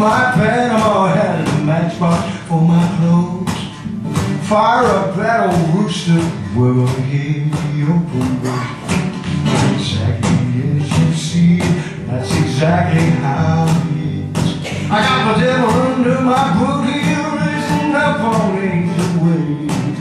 my Panama hat and a matchbox for my clothes. Fire up that old rooster, we'll hear your promotion. Exactly as you see it, that's exactly how it is. I got the devil under my boogie, raising up on angel wings.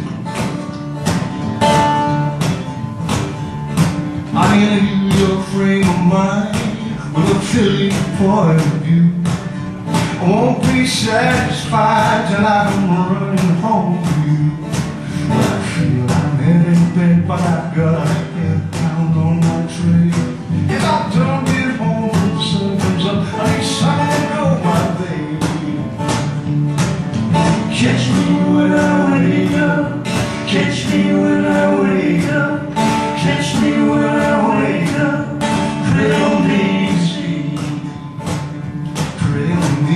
I'm in your frame of mind with a Philly point of view. I won't be satisfied till I'm running home to you. I feel I'm headed bent, but I've got to get down on my trail. If I don't get home when the sun comes up, I need something to know my baby. Catch me when I wake up, catch me when I wake up, catch me when I wake up, pray on me, pray on me.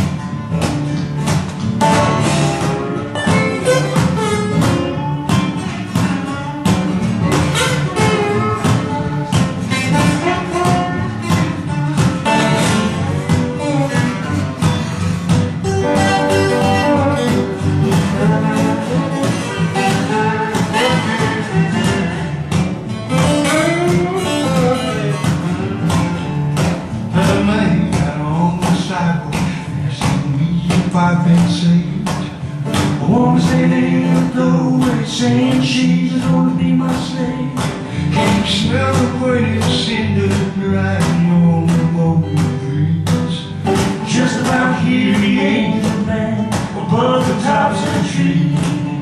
I've been saved. A woman standing in the doorway saying she's gonna be my slave. Can you smell the burning cinder riding on the morning breeze? Just about here the angel man above the tops of the trees.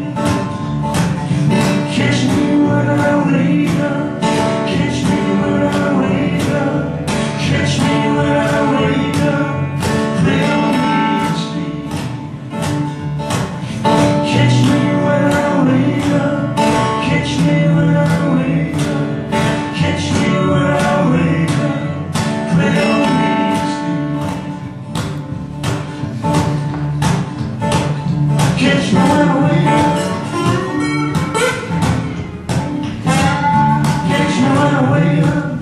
Catch me when I wake up, catch me when I wake up, catch me when I wake up, play on me. Catch me when I wake up, catch me when I wake up, catch me when I wake up, play on me, catch me when I wake up, catch me when I wake up.